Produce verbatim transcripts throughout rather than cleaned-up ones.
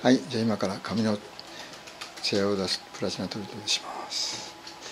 はい、じゃあ今から髪のツヤを出すプラチナトリートします。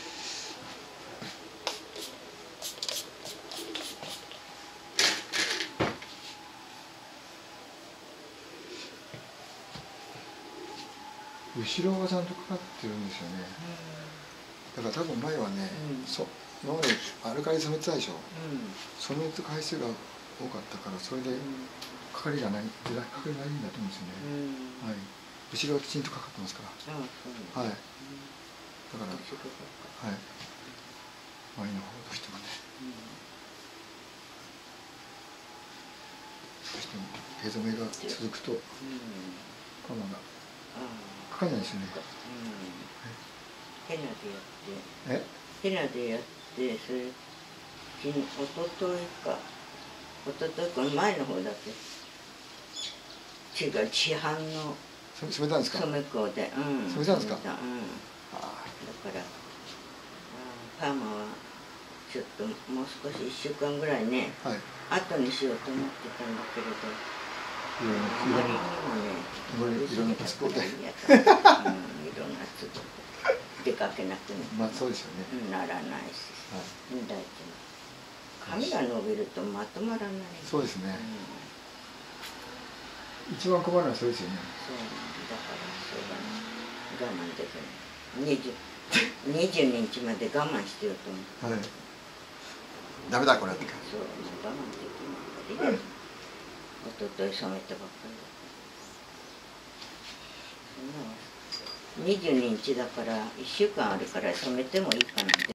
後ろがちゃんとかかってるんですよね。だから多分前はね、うん、そ今までアルカリ染めてたでしょ、うん、染める回数が多かったからそれでかかりがない、かかりがいいんだと思うんですよね、うん、はい、後ろはきちんとかかってますから、はい、だから、はい、前の方としてもね、うん、どうしても毛染めが続くとカマがかかんないですよね。 ヘナでやって、ヘナでやって、それ、昨日、おとといか、おととい、この前の方だけ、違う、市販の染めたんですか？ 染め粉で、うん。 染めたんですか？うん。だから、パーマは、ちょっともう少しいっしゅうかんぐらいね、はい、後にしようと思ってたんだけれど、あまりにもね、 いろんなつぼで、いろんなつぼで。出かけなくなまあそうですよね。 ならないし、はい、大事な。髪が伸びるとまとまらない。 そうですね。うん、一番困るのはそうですよね。 そうだからそうだね、我慢できない。二十二日まで我慢してようと思って。はい。 ダメだこれって。 そう我慢できない。一昨日染めたばっかりだ。にじゅうににちだからいっしゅうかんあるから染めてもいいかなって。